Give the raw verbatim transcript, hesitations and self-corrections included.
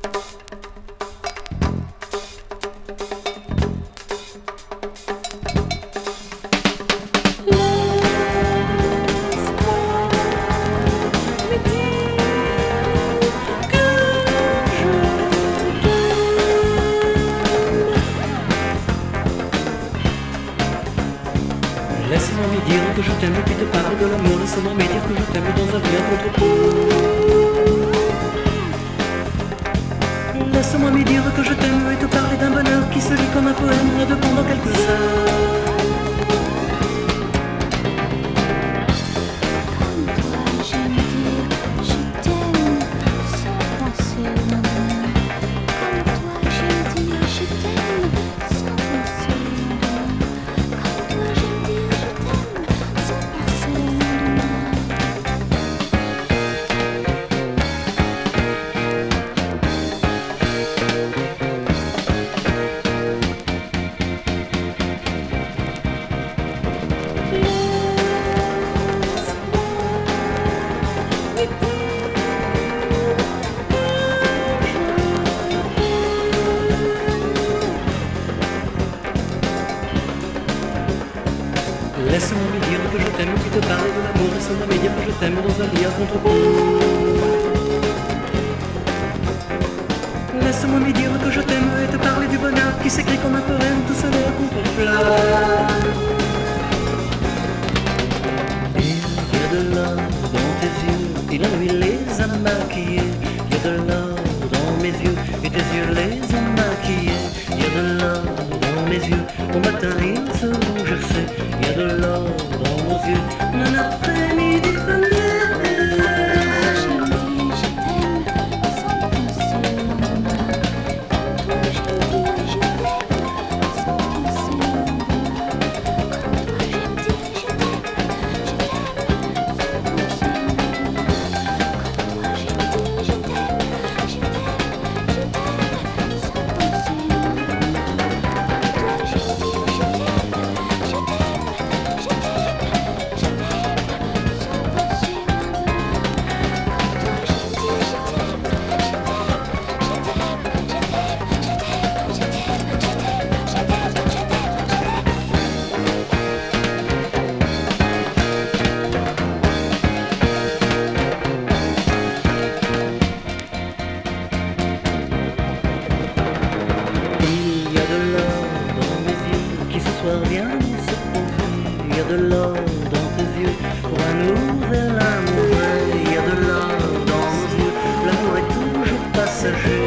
Laisse-moi me dire que je t'aime et puis te parler de l'amour. Laisse-moi me dire que je t'aime dans un bien contre coup. Laisse-moi me dire que je t'aime et te parler d'un bonheur qui se lit comme un poème de pendant quelques heures. Laisse-moi me dire que je t'aime, puis te parler de l'amour. Laisse-moi me dire que je t'aime dans un lit à contre-coup. Laisse-moi me dire que je t'aime et te parler du bonheur qui s'écrit comme un poème tout seul à contre-fleur. Il y a de l'or dans tes yeux et la nuit les a maquillés. Il y a de l'or dans mes yeux et tes yeux les ont maquillés. Il y a de l'or dans mes yeux, au matin ils se rougissaient. Il y a de l'or dans nos yeux, un après-midi bonheur. Viens se poser, il y a de l'or dans tes yeux pour un nouvel amour. Il y a de l'or dans nos yeux, l'amour est toujours passager.